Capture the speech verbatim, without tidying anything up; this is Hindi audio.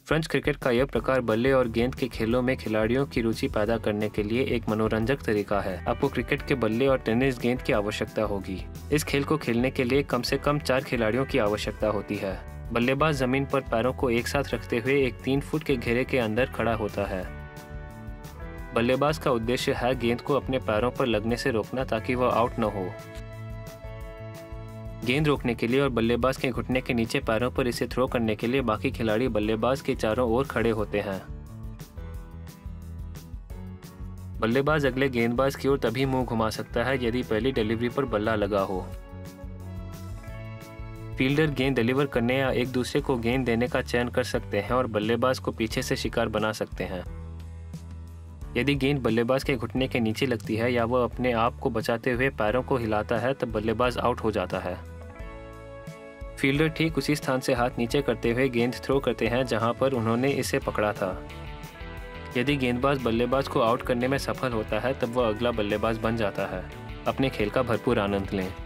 फ्रेंच क्रिकेट का यह प्रकार बल्ले और गेंद के खेलों में खिलाड़ियों की रुचि पैदा करने के लिए एक मनोरंजक तरीका है। आपको क्रिकेट के बल्ले और टेनिस गेंद की आवश्यकता होगी। इस खेल को खेलने के लिए कम से कम चार खिलाड़ियों की आवश्यकता होती है। बल्लेबाज जमीन पर पैरों को एक साथ रखते हुए एक तीन फुट के घेरे के अंदर खड़ा होता है। बल्लेबाज का उद्देश्य है गेंद को अपने पैरों पर लगने से रोकना ताकि वह आउट न हो। गेंद रोकने के लिए और बल्लेबाज के घुटने के नीचे पैरों पर इसे थ्रो करने के लिए बाकी खिलाड़ी बल्लेबाज के चारों ओर खड़े होते हैं। बल्लेबाज अगले गेंदबाज की ओर तभी मुंह घुमा सकता है यदि पहली डिलीवरी पर बल्ला लगा हो। फील्डर गेंद डिलीवर करने या एक दूसरे को गेंद देने का चयन कर सकते हैं और बल्लेबाज को पीछे से शिकार बना सकते हैं। यदि गेंद बल्लेबाज के घुटने के नीचे लगती है या वह अपने आप को बचाते हुए पैरों को हिलाता है तब बल्लेबाज आउट हो जाता है। फील्डर ठीक उसी स्थान से हाथ नीचे करते हुए गेंद थ्रो करते हैं जहां पर उन्होंने इसे पकड़ा था। यदि गेंदबाज बल्लेबाज को आउट करने में सफल होता है तब वह अगला बल्लेबाज बन जाता है। अपने खेल का भरपूर आनंद लें।